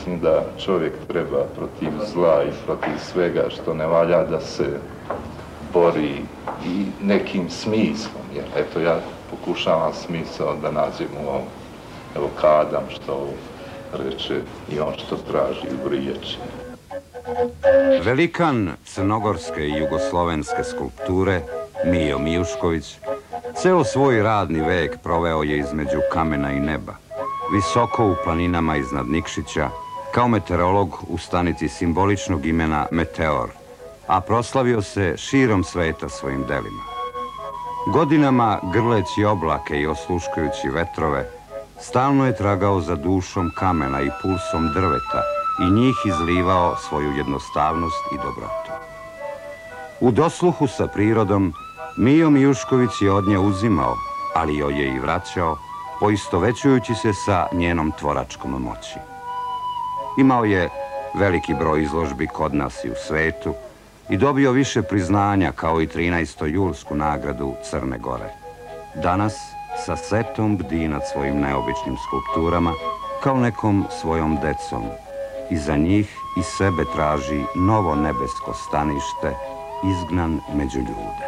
mislim da čovjek treba protiv zla i protiv svega što ne valja da se bori i nekim smislom, jer eto ja pokušavam smisao da nađem u ovom, evo Kadam što reče i on što traži u riječi. Velikan crnogorske i jugoslovenske skulpture, Mijo Mijušković, ceo svoj radni vek proveo je između kamena i neba, visoko u planinama iznad Nikšića, kao meteorolog u stanici simboličnog imena Meteor, a proslavio se širom sveta svojim delima. Godinama grleći oblake i osluškujući vetrove, stalno je tragao za dušom kamena i pulsom drveta i njih izlivao svoju jednostavnost i dobrotu. U dosluhu sa prirodom, Mijo Mijušković je od nje uzimao, ali joj je i vraćao, poistovećujući se sa njenom tvoračkom moći. Imao je veliki broj izložbi kod nas i u svetu i dobio više priznanja kao i 13. julsku nagradu Crne Gore. Danas sa setom bdi nad svojim neobičnim skulpturama kao nekom svojom decom i za njih i sebe traži novo nebesko stanište, izgnan među ljude.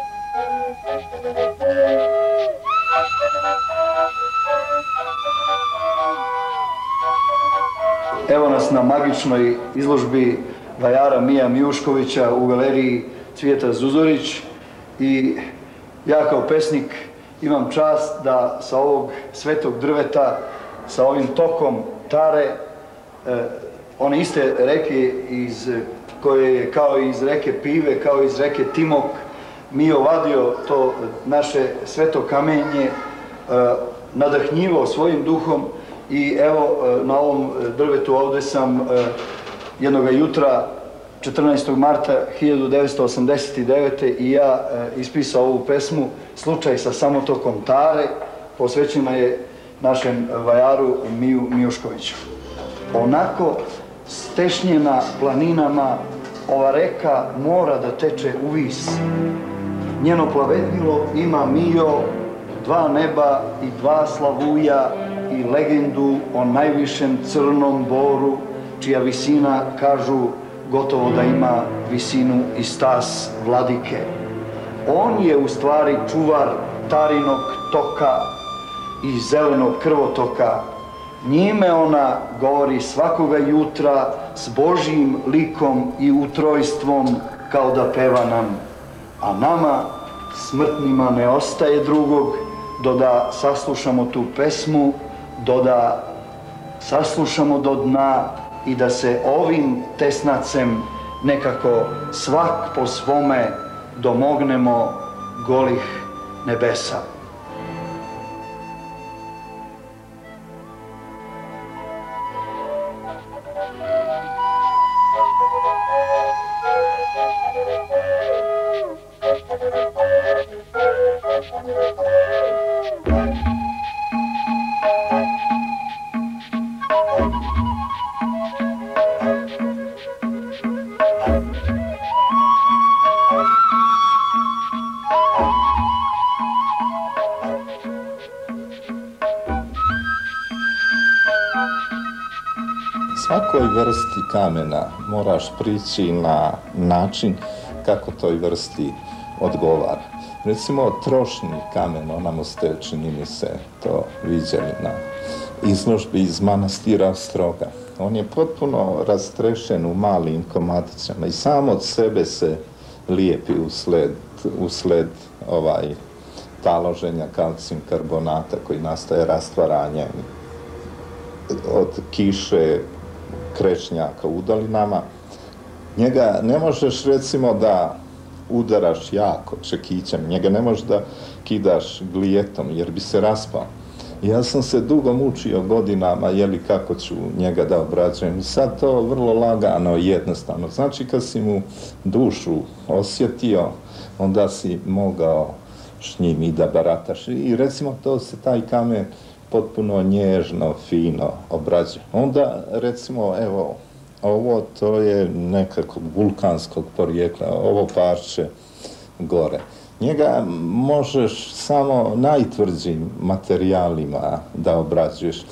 Evo nas na magičnoj izložbi vajara Mija Mijuškovića u galeriji Cvijeta Zuzorić i ja kao pesnik imam čast da sa ovog svetog drveta, sa ovim tokom Tare, one iste reke koje je kao iz reke Pive, kao iz reke Timok, Mijo vadio to naše sveto kamenje, nadahnjivao svojim duhom i evo na ovom drvetu ovde sam jednoga jutra 14. marta 1989. i ja ispisao ovu pesmu Slučaj sa samotokom Tare, posvećena je našem vajaru Miju Mijuškoviću. Onako stešnjena planinama ova reka mora da teče u vis. Njeno plavedilo ima Mijo, dva neba i dva slavuja i legendu o najvišem crnom boru, čija visina, kažu, gotovo da ima visinu i stas vladike. On je u stvari čuvar Tarinog toka i zelenog krvotoka. Njime ona govori svakoga jutra s Božjim likom i utrojstvom kao da peva nam. A nama, smrtnima, ne ostaje drugog do da saslušamo tu pesmu, do da saslušamo do dna i da se ovim tesnacem nekako svak po svome domognemo golih nebesa. Svakoj vrsti kamena moraš prići na način kako toj vrsti odgovara. Recimo trošni kamen, onamo ste, čini mi se, to viđali na izložbi iz manastira Ostroga. On je potpuno rastrešen u malim komadićama i sam od sebe se lijepi usled taloženja kalcijum karbonata koji nastaje rastvaranjem od kiše, krečnjaka u dolinama. Njega ne možeš recimo da udaraš jako čekićem, njega ne možeš da kidaš glijetom jer bi se raspao. Ja sam se dugo mučio godinama kako ću njega da obrađujem. Sad to vrlo lagano i jednostavno. Znači kad si mu dušu osjetio, onda si mogao s njim i da barataš. I recimo to se taj kamen potpuno nježno, fino obrađuje. Onda recimo evo, ovo to je nekakvog vulkanskog porijekla, ovo parče gore. Njega možeš samo najtvrđim materijalima da obrađuješ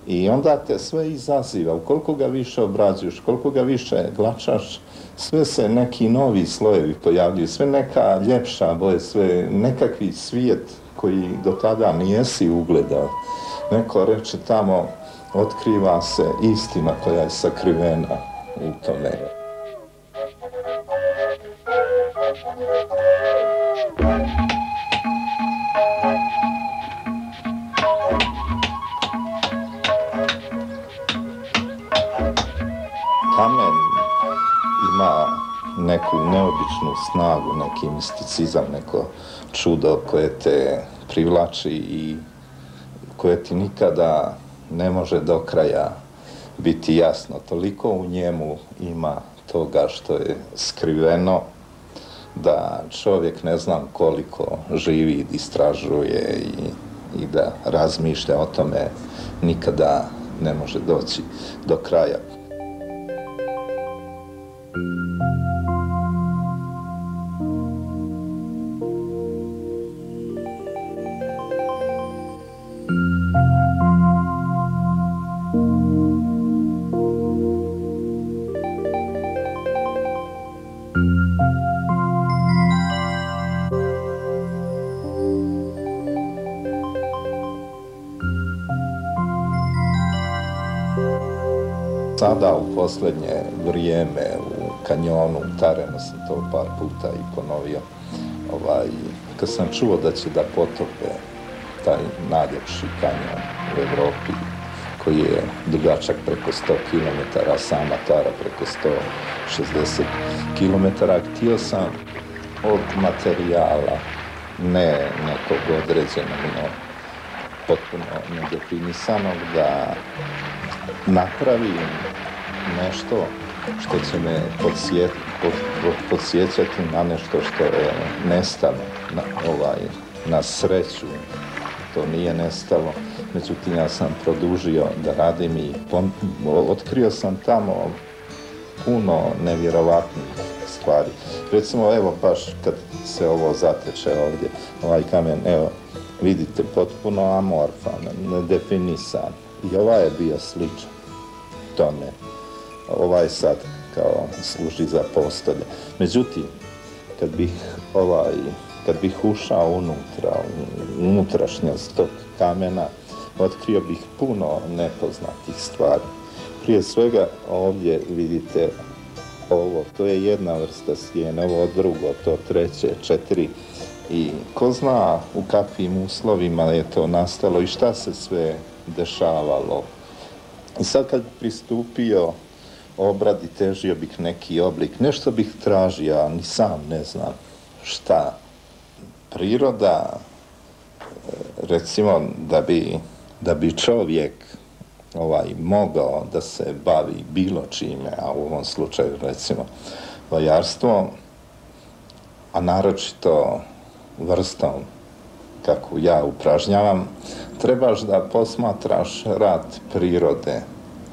I onda te sve izaziva. Ukoliko ga više obrađuješ, koliko ga više glačaš, sve se neki novi slojevi pojavljuju, sve neka ljepša boja, sve nekakvi svijet koji do tada nijesi ugledao. Neko reče tamo, otkriva se istina koja je sakrivena u tome. Kamen ima neku neobičnu snagu, neki misticizam, neko čudo koje te privlači i koje ti nikada ne može do kraja biti jasno. Toliko u njemu ima toga što je skriveno da čovjek ne znam koliko živi, istražuje i da razmišlja o tome nikada ne može doći do kraja. Sada u posljednje vrijeme u kanjonu, u Tarenu sam to par puta i ponovio, kad sam čuo da će da potope taj najljepši kanjon u Evropi, koji je dugačak preko 100 km, sama Tara preko 160 km, htio sam od materijala, ne nekog određenog, no potpuno nedefinisanog, da napravim nešto što će me podsjećati na nešto što je nestalo. Na sreću to nije nestalo, međutim ja sam produžio da radim i otkrio sam tamo puno nevjerovatnih stvari. Recimo, evo baš kad se ovo zateče ovdje, ovaj kamen, evo, vidite, potpuno amorfan, nedefinisan. I ovaj je bio sličan tome. Ovaj sad kao služi za postolje. Međutim, kad bih ušao u unutrašnjost tog kamena, otkrio bih puno nepoznatih stvari. Prije svega ovdje vidite ovo, to je jedna vrsta stijene, ovo drugo, to treće, 4. I ko zna u kakvim uslovima je to nastalo i šta se sve dešavalo. I sad kad bih pristupio obradi, težio bih neki oblik, nešto bih tražio, a ni sam ne znam šta. Priroda, recimo, da bi čovjek mogao da se bavi bilo čime, a u ovom slučaju recimo vajarstvom, a naročito vrstom kako ja upražnjavam, trebaš da posmatraš rad prirode.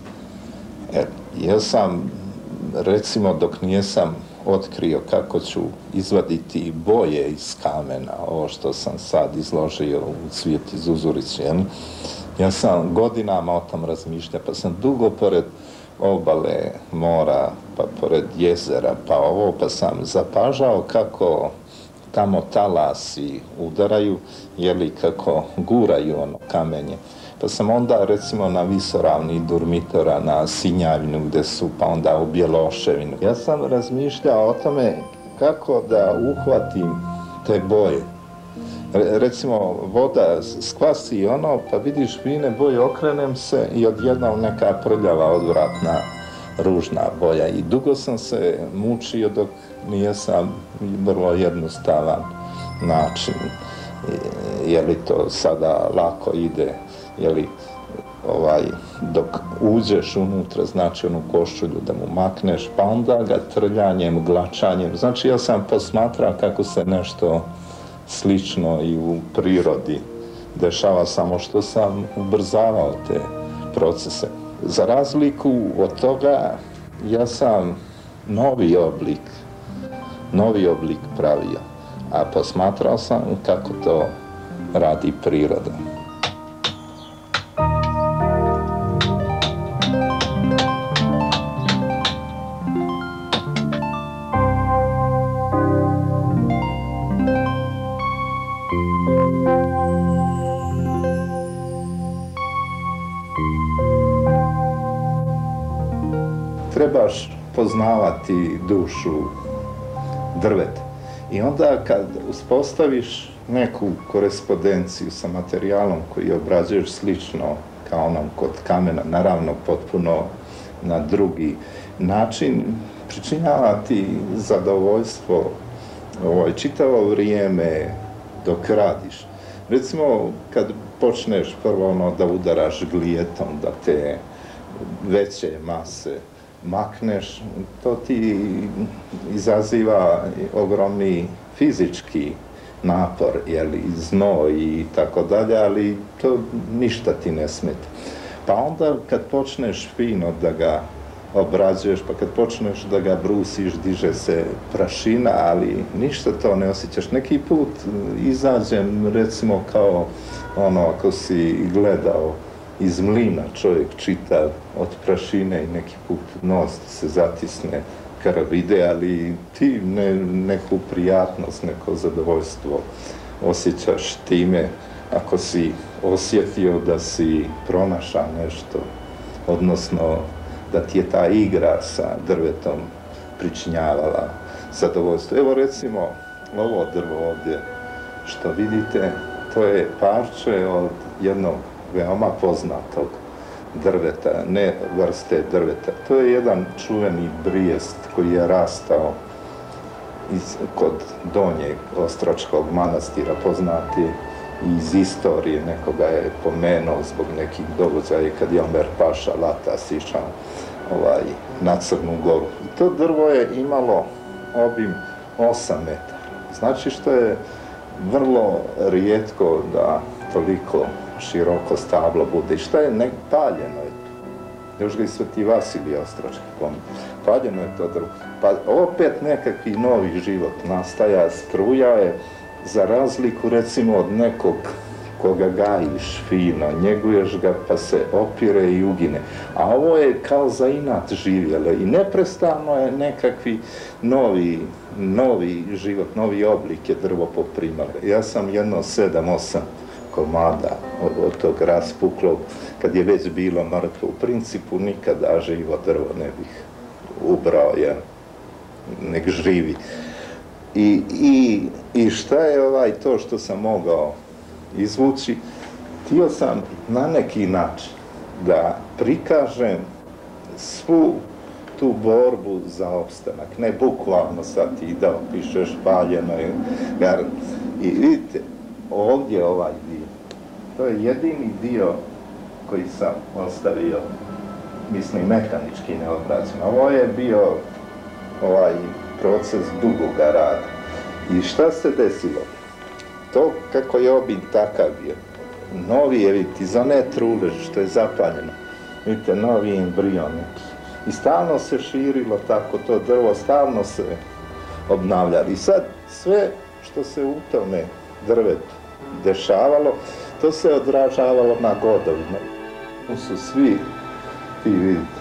Ja sam, recimo, dok nijesam otkrio kako ću izvaditi boje iz kamena, ovo što sam sad izložio u Cvijeti Zuzurić, ja sam godinama o tom razmišljao, pa sam dugo pored obale mora, pa pored jezera, pa sam zapažao kako tamo talasi udaraju, kako guraju ono kamenje. Pa sam onda, recimo, na Visoravni Durmitora, na Sinjavinu, gde su, pa onda u Bjeloševinu. Ja sam razmišljao o tome kako da uhvatim te boje. Recimo, voda skvasi pa vidiš fine boje, okrenem se i odjednom neka prljava, odvratna, ružna boja. I dugo sam se mučio dok nijesam vrlo jednostavan način. Je li to sada lako ide, dok uđeš unutra, znači onu košulju da mu makneš, pa onda ga trljanjem, glačanjem. Znači ja sam posmatrao kako se nešto slično i u prirodi dešava, samo što sam ubrzavao te procese. Za razliku od toga, ja sam novi oblik pravio, a posmatrao sam kako to radi priroda. trebaš poznavati dušu drveta. I onda kad uspostaviš neku korespondenciju sa materijalom koji obrađuješ slično kao onom kod kamena, naravno potpuno na drugi način, pričinjava ti zadovoljstvo čitavo vrijeme dok radiš. Recimo, kad počneš prvo da udaraš glijetom, da te veće mase makneš, to ti izaziva ogromni fizički napor, znoj i tako dalje, ali to ništa ti ne smeta. Pa onda kad počneš fino da ga obrađuješ, pa kad počneš da ga brusiš, diže se prašina, ali ništa to ne osjećaš. Neki put izađem, recimo kao ako si gledao iz mlina, čovjek čita od prašine i neki put nos se zatisne krv ide, ali ti neku prijatnost, neko zadovoljstvo osjećaš time ako si osjetio da si pronašao nešto, odnosno da ti je ta igra sa drvetom pričinjavala zadovoljstvo. Evo recimo ovo drvo ovdje što vidite, to je parče od jednog veoma poznatog drveta, ne vrste drveta. To je jedan čuveni brijest koji je rastao kod Donjeg Ostročkog manastira, poznati iz istorije, nekoga je pomenuo zbog nekih događaja kad je Omer Paša Latas išao na Crnu Goru. I to drvo je imalo obim 8 metara. Znači što je vrlo rijetko da toliko široko stablo bude. I šta je paljeno je to? Još ga i Sveti Vasilij Ostročki pominje. Paljeno je to drvo. Pa opet nekakvi novi život nastaja, struja je, za razliku recimo od nekog koga gajiš fino, njeguješ ga pa se opire i ugine. A ovo je kao za inat živjelo i neprestano je nekakvi novi život, novi oblik je drvo poprimalo. Ja sam jedno 7-8 komada od tog raspuklog, kad je već bilo mrtvo. U principu nikada živo drvo ne bih ubrao, nek živi. I šta je to što sam mogao izvući? Htio sam na neki način da prikažem svu tu borbu za opstanak. Ne bukvalno sad ti da opišeš paljeno je. I vidite, ovdje ovaj dio, to je jedini dio koji sam ostavio, mislim, mehanički neobrađen. Ovo je bio proces dugoga rada. I šta se desilo? To kako je obim takav bio, novi je, vidite, iz one trule što je zapaljeno, vidite, novi embrion neki. I stalno se širilo tako to drvo, stalno se obnavljalo. I sad sve što se u tome drvetu dešavalo, to se odražavalo na godovima. To su svi, ti vidite,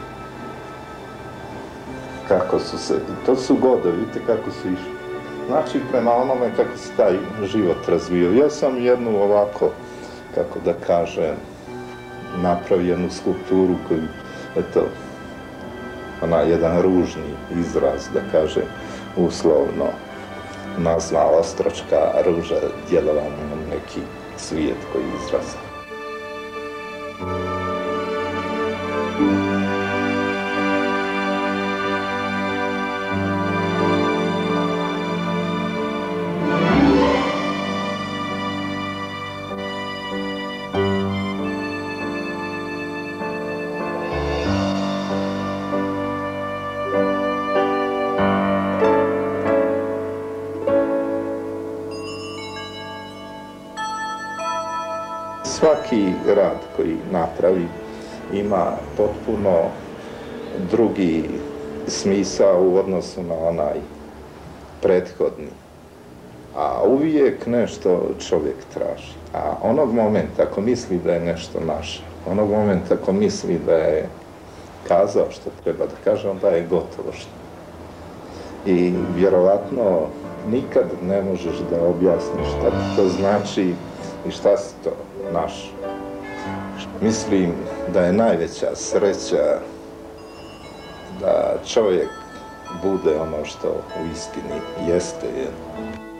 kako su se, to su godovi, vidite kako su išli. Znači, prema onome kako se taj život razvio. Ja sam jednu ovako, kako da kažem, napravio jednu skulpturu koju, eto, jedan ružni izraz, da kažem, uslovno nazva Ostročka ruža, djelovanje na neki svijet koji izraza. Svaki rad koji napravi ima potpuno drugi smisao u odnosu na onaj prethodni. A uvijek nešto čovjek traži. A onog momenta ako misli da je nešto naše, onog momenta ako misli da je kazao što treba da kaže, onda je gotovo što. I vjerovatno nikad ne možeš da objasniš šta ti to znači i šta si to naš. Mislim da je najveća sreća da čovjek bude ono što u istini jeste.